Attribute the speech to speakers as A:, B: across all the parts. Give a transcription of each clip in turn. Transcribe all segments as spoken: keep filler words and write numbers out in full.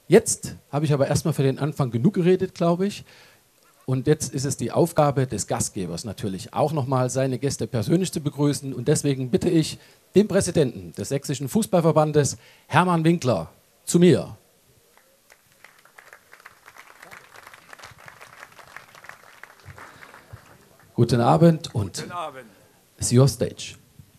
A: Jetzt habe ich aber erstmal für den Anfang genug geredet, glaube ich. Und jetzt ist es die Aufgabe des Gastgebers natürlich, auch nochmal seine Gäste persönlich zu begrüßen. Und deswegen bitte ich den Präsidenten des Sächsischen Fußballverbandes, Hermann Winkler, zu mir. Guten Abend und
B: Guten Abend.
A: It's your stage.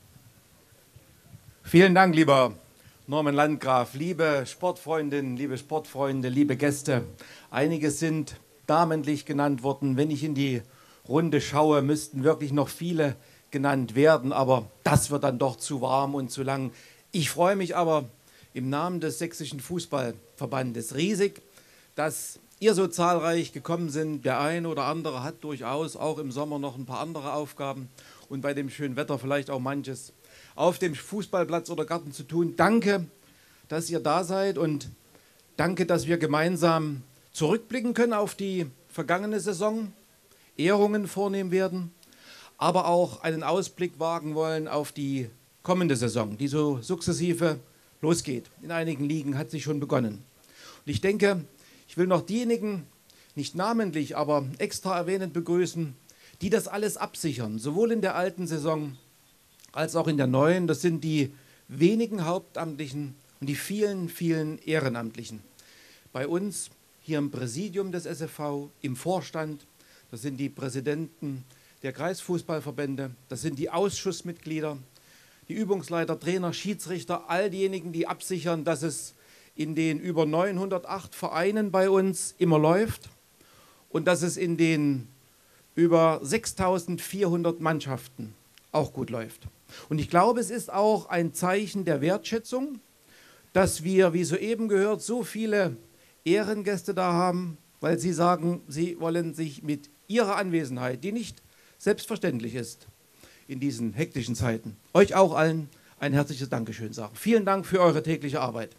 B: Vielen Dank, lieber Norman Landgraf, liebe Sportfreundinnen, liebe Sportfreunde, liebe Gäste. Einige sind namentlich genannt worden. Wenn ich in die Runde schaue, müssten wirklich noch viele genannt werden, aber das wird dann doch zu warm und zu lang. Ich freue mich aber im Namen des Sächsischen Fußballverbandes riesig, dass ihr so zahlreich gekommen sind. Der eine oder andere hat durchaus auch im Sommer noch ein paar andere Aufgaben und bei dem schönen Wetter vielleicht auch manches auf dem Fußballplatz oder Garten zu tun. Danke, dass ihr da seid und danke, dass wir gemeinsam zurückblicken können auf die vergangene Saison, Ehrungen vornehmen werden, aber auch einen Ausblick wagen wollen auf die kommende Saison, die so sukzessive losgeht. In einigen Ligen hat sie schon begonnen. Und ich denke, ich will noch diejenigen, nicht namentlich, aber extra erwähnend begrüßen, die das alles absichern, sowohl in der alten Saison als auch in der neuen. Das sind die wenigen Hauptamtlichen und die vielen, vielen Ehrenamtlichen. Bei uns hier im Präsidium des S F V, im Vorstand, das sind die Präsidenten der Kreisfußballverbände, das sind die Ausschussmitglieder, die Übungsleiter, Trainer, Schiedsrichter, all diejenigen, die absichern, dass es in den über neunhundertacht Vereinen bei uns immer läuft und dass es in den über sechstausendvierhundert Mannschaften auch gut läuft. Und ich glaube, es ist auch ein Zeichen der Wertschätzung, dass wir, wie soeben gehört, so viele Ehrengäste da haben, weil sie sagen, sie wollen sich mit ihrer Anwesenheit, die nicht selbstverständlich ist in diesen hektischen Zeiten, euch auch allen ein herzliches Dankeschön sagen. Vielen Dank für eure tägliche Arbeit.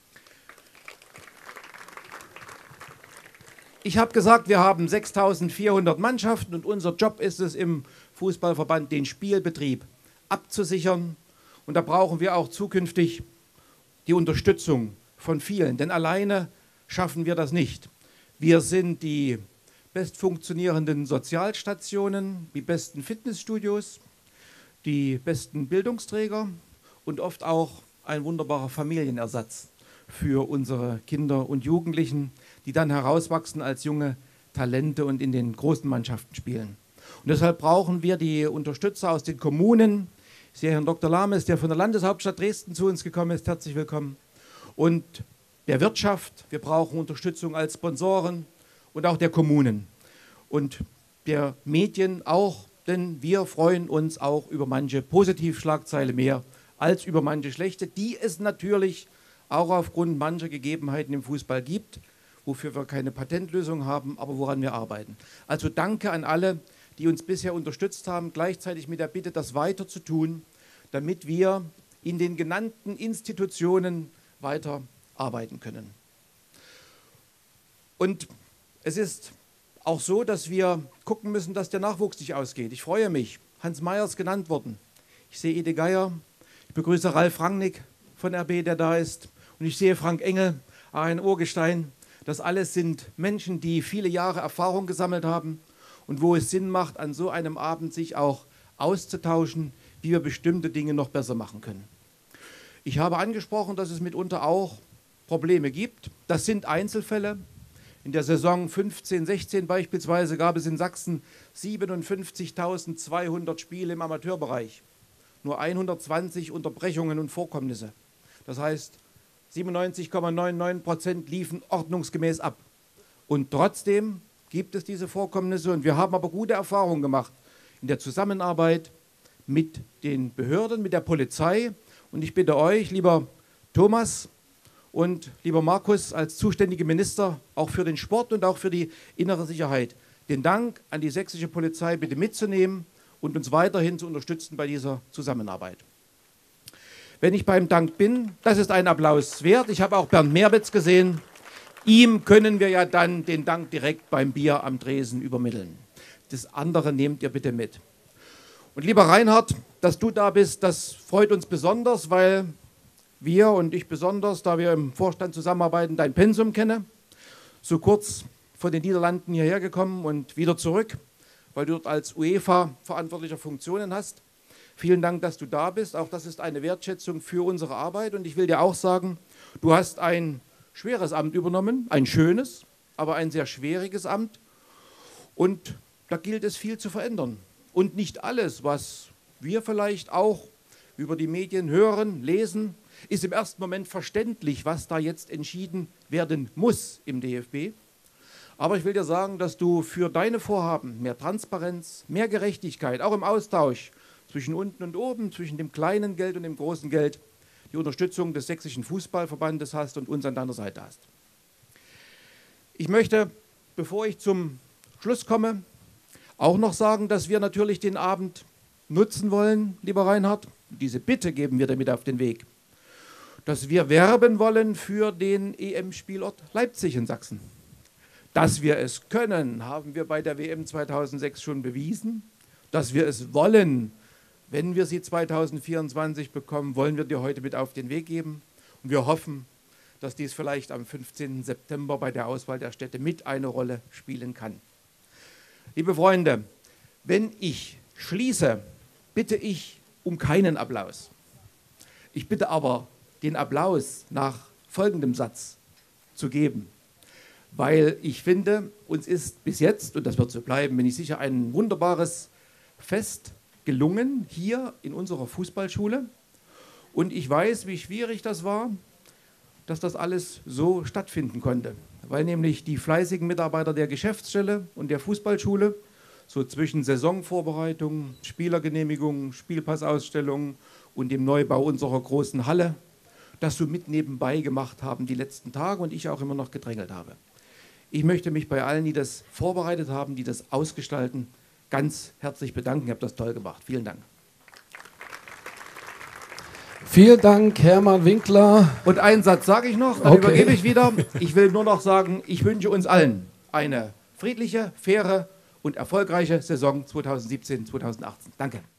B: Ich habe gesagt, wir haben sechstausendvierhundert Mannschaften und unser Job ist es im Fußballverband, den Spielbetrieb abzusichern. Und da brauchen wir auch zukünftig die Unterstützung von vielen, denn alleine schaffen wir das nicht. Wir sind die bestfunktionierenden Sozialstationen, die besten Fitnessstudios, die besten Bildungsträger und oft auch ein wunderbarer Familienersatz für unsere Kinder und Jugendlichen, die dann herauswachsen als junge Talente und in den großen Mannschaften spielen. Und deshalb brauchen wir die Unterstützer aus den Kommunen. Ich sehe Herrn Doktor Lames, der von der Landeshauptstadt Dresden zu uns gekommen ist. Herzlich willkommen. Und der Wirtschaft. Wir brauchen Unterstützung als Sponsoren und auch der Kommunen. Und der Medien auch, denn wir freuen uns auch über manche Positivschlagzeile mehr als über manche schlechte, die es natürlich auch aufgrund mancher Gegebenheiten im Fußball gibt, wofür wir keine Patentlösung haben, aber woran wir arbeiten. Also danke an alle, die uns bisher unterstützt haben, gleichzeitig mit der Bitte, das weiter zu tun, damit wir in den genannten Institutionen weiter arbeiten können. Und es ist auch so, dass wir gucken müssen, dass der Nachwuchs nicht ausgeht. Ich freue mich, Hans Meyer ist genannt worden. Ich sehe Ede Geier, ich begrüße Ralf Rangnick von R B, der da ist. Und ich sehe Frank Engel, ein Urgestein. Das alles sind Menschen, die viele Jahre Erfahrung gesammelt haben und wo es Sinn macht, an so einem Abend sich auch auszutauschen, wie wir bestimmte Dinge noch besser machen können. Ich habe angesprochen, dass es mitunter auch Probleme gibt. Das sind Einzelfälle. In der Saison fünfzehn sechzehn beispielsweise gab es in Sachsen siebenundfünfzigtausendzweihundert Spiele im Amateurbereich. Nur hundertzwanzig Unterbrechungen und Vorkommnisse. Das heißt, siebenundneunzig Komma neunundneunzig Prozent liefen ordnungsgemäß ab. Und trotzdem gibt es diese Vorkommnisse und wir haben aber gute Erfahrungen gemacht in der Zusammenarbeit mit den Behörden, mit der Polizei. Und ich bitte euch, lieber Thomas und lieber Markus, als zuständige Minister auch für den Sport und auch für die innere Sicherheit, den Dank an die sächsische Polizei bitte mitzunehmen und uns weiterhin zu unterstützen bei dieser Zusammenarbeit. Wenn ich beim Dank bin, das ist ein Applaus wert. Ich habe auch Bernd Merbitz gesehen. Ihm können wir ja dann den Dank direkt beim Bier am Tresen übermitteln. Das andere nehmt ihr bitte mit. Und lieber Reinhard, dass du da bist, das freut uns besonders, weil wir und ich besonders, da wir im Vorstand zusammenarbeiten, dein Pensum kennen. So kurz von den Niederlanden hierher gekommen und wieder zurück, weil du dort als UEFA verantwortlicher Funktionen hast. Vielen Dank, dass du da bist. Auch das ist eine Wertschätzung für unsere Arbeit. Und ich will dir auch sagen, du hast ein schweres Amt übernommen, ein schönes, aber ein sehr schwieriges Amt. Und da gilt es viel zu verändern. Und nicht alles, was wir vielleicht auch über die Medien hören, lesen, ist im ersten Moment verständlich, was da jetzt entschieden werden muss im D F B. Aber ich will dir sagen, dass du für deine Vorhaben mehr Transparenz, mehr Gerechtigkeit, auch im Austausch zwischen unten und oben, zwischen dem kleinen Geld und dem großen Geld, die Unterstützung des Sächsischen Fußballverbandes hast und uns an deiner Seite hast. Ich möchte, bevor ich zum Schluss komme, auch noch sagen, dass wir natürlich den Abend nutzen wollen, lieber Reinhard. Diese Bitte geben wir damit auf den Weg, dass wir werben wollen für den E M-Spielort Leipzig in Sachsen. Dass wir es können, haben wir bei der W M zweitausendsechs schon bewiesen. Dass wir es wollen, wenn wir sie zweitausendvierundzwanzig bekommen, wollen wir dir heute mit auf den Weg geben. Und wir hoffen, dass dies vielleicht am fünfzehnten September bei der Auswahl der Städte mit eine Rolle spielen kann. Liebe Freunde, wenn ich schließe, bitte ich um keinen Applaus. Ich bitte aber, den Applaus nach folgendem Satz zu geben, weil ich finde, uns ist bis jetzt, und das wird so bleiben, bin ich sicher, ein wunderbares Fest gelungen hier in unserer Fußballschule. Und ich weiß, wie schwierig das war, dass das alles so stattfinden konnte, weil nämlich die fleißigen Mitarbeiter der Geschäftsstelle und der Fußballschule so zwischen Saisonvorbereitung, Spielergenehmigung, Spielpassausstellung und dem Neubau unserer großen Halle das so mit nebenbei gemacht haben die letzten Tage und ich auch immer noch gedrängelt habe. Ich möchte mich bei allen, die das vorbereitet haben, die das ausgestalten, ganz herzlich bedanken. Ihr habt das toll gemacht. Vielen Dank.
A: Vielen Dank, Hermann Winkler.
B: Und einen Satz sage ich noch, dann okay. Übergebe ich wieder. Ich will nur noch sagen, ich wünsche uns allen eine friedliche, faire und erfolgreiche Saison zweitausendsiebzehn zweitausendachtzehn. Danke.